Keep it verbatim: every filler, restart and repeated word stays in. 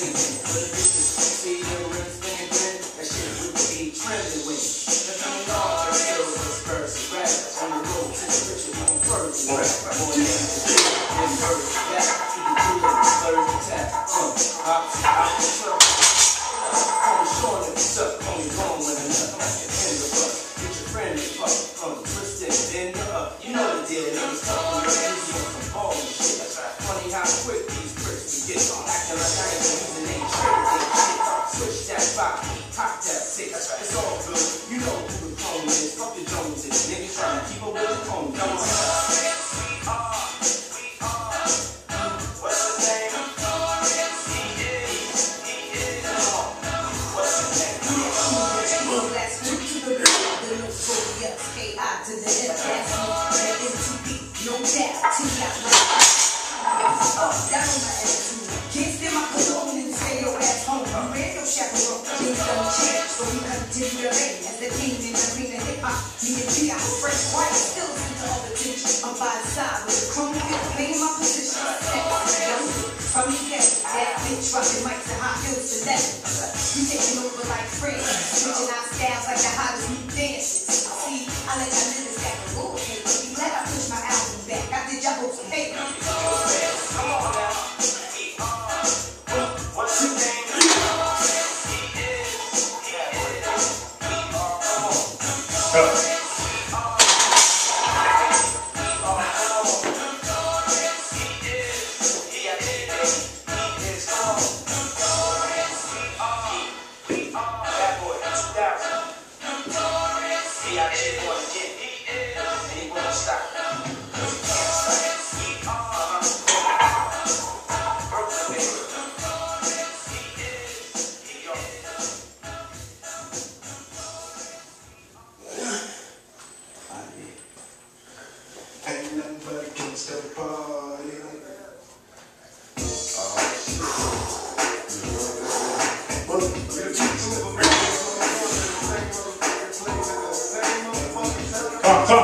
amazing. But if it's just see the rim spinning grin, that shit would be trending with. The coming on, the skills of spurs and rap. On the road to the richer, more further. More dangerous, and birds back. To the cooler, slurs attack. Uh, hop, hop, truck. I'm showing if it's up, only going when enough. Like an end of us. Get your friend to fuck. Uh, twist it, bend it up. You know the deal. Niggas talking real easy on some ball and shit. Funny how quick these pricks can get on. Acting like I ain't using they tricks and shit. Switch that five, pop that six. It's all good. You know who the clone is. Fuck the Joneses. Niggas trying to keep up with the clone. Come on. I'm by the side with the chrome fit, playing my position. From the get, that bitch rocking mics and high heels to that. We taking over like friends, switching our styles like the hottest new dances. See, I let my niggas stack a little cake. Be glad I pushed my album back. I did y'all hope some paper. Come on now. What's your name? Come on, come on.